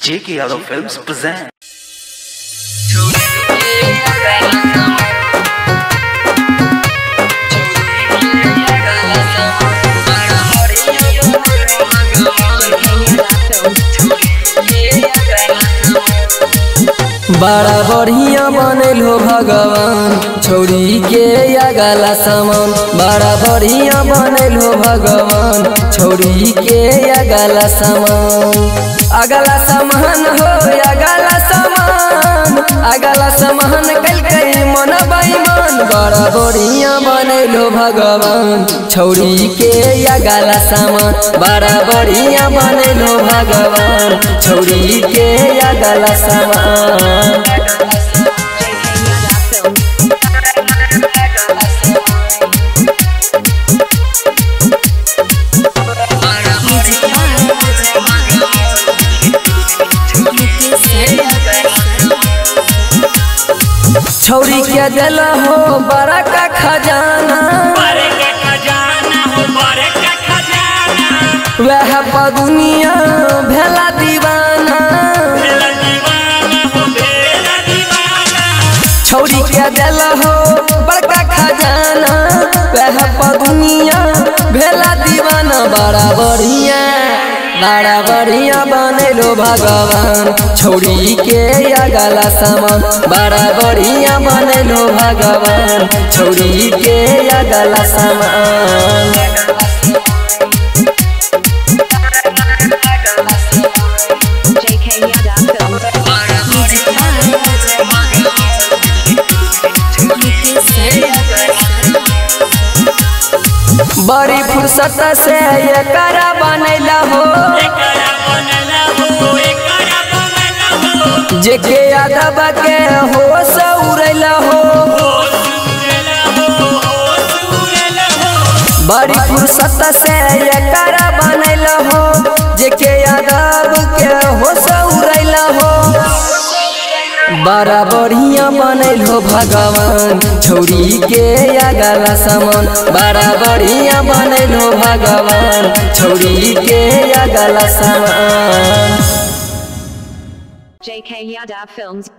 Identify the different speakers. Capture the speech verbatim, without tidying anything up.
Speaker 1: J K Yadav Films present.
Speaker 2: बड़ा बढ़िया बनल हो भगवान छोड़ी के अगला सामान। बड़ा बढ़िया बनल हो भगवान छोड़ी के अगला सामान। अगला सामान हो अगला सामान, अगला सामान कल कई मन बेईमान। बड़ा बढ़िया बनल हो भगवान छोड़ी के अगला सामान। बड़ा बढ़िया बनल हो भगवान छोड़ी के अगला सामान। छोड़ी के दिल हो बड़ा का खजाना, वह दुनिया भेला दीवाना। छोड़ी के दिल हो बड़का खजाना, वह दुनिया भेला दीवाना। बड़ा बढ़िया बड़ा बढ़िया बनलो भगवान छोड़ी के अगला सामान। बड़ा बढ़िया बनलो भगवान छोड़ी के अगला सामान। बड़ी फुर्सत से ये करा बनैला हो, जेके यादव के होश उड़ैला हो। बड़ी फुर्सत से ये करा बनैला हो, जेके यादव के होश उड़ैला हो। बड़ा बढ़िया बनल हो भगवान छोड़ी के अगला सामान। बड़ा बढ़िया बनल हो भगवान छोड़ी के अगला सामान।
Speaker 3: J K Yadav Films